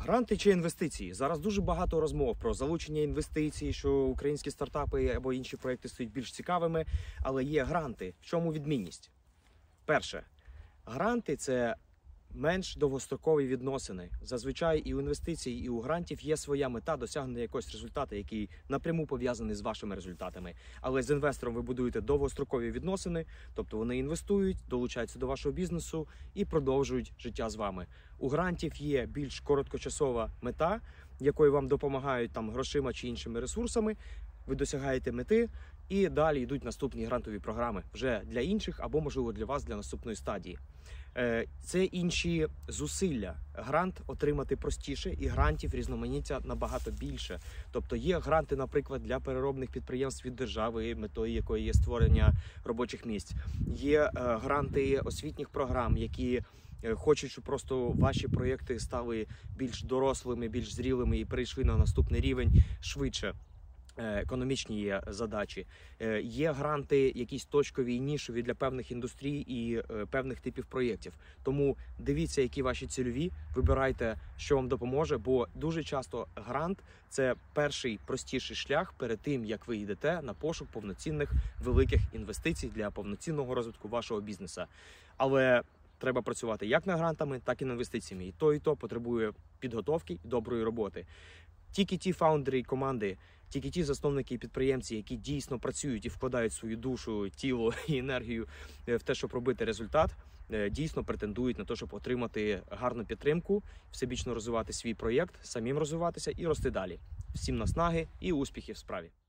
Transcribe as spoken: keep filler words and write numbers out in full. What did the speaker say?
Гранти чи інвестиції? Зараз дуже багато розмов про залучення інвестицій, що українські стартапи або інші проекти стають більш цікавими, але є гранти. В чому відмінність? Перше, гранти – це менш довгострокові відносини. Зазвичай і у інвестицій, і у грантів є своя мета досягнення якогось результату, який напряму пов'язаний з вашими результатами. Але з інвестором ви будуєте довгострокові відносини, тобто вони інвестують, долучаються до вашого бізнесу і продовжують життя з вами. У грантів є більш короткочасова мета, якою вам допомагають там грошима чи іншими ресурсами. Ви досягаєте мети і далі йдуть наступні грантові програми вже для інших або, можливо, для вас для наступної стадії. Це інші зусилля. Грант отримати простіше, і грантів різноманіття набагато більше. Тобто є гранти, наприклад, для переробних підприємств від держави, метою якої є створення робочих місць. Є гранти освітніх програм, які хочуть, щоб просто ваші проєкти стали більш дорослими, більш зрілими і перейшли на наступний рівень швидше. Економічні є задачі. Є гранти якісь точкові і нішові для певних індустрій і певних типів проєктів. Тому дивіться, які ваші цільові, вибирайте, що вам допоможе, бо дуже часто грант – це перший простіший шлях перед тим, як ви йдете на пошук повноцінних великих інвестицій для повноцінного розвитку вашого бізнесу. Але треба працювати як над грантами, так і над інвестиціями. І то, і то потребує підготовки і доброї роботи. Тільки ті фаундери і команди, тільки ті засновники і підприємці, які дійсно працюють і вкладають свою душу, тіло і енергію в те, щоб робити результат, дійсно претендують на те, щоб отримати гарну підтримку, всебічно розвивати свій проєкт, самим розвиватися і рости далі. Всім наснаги і успіхів в справі!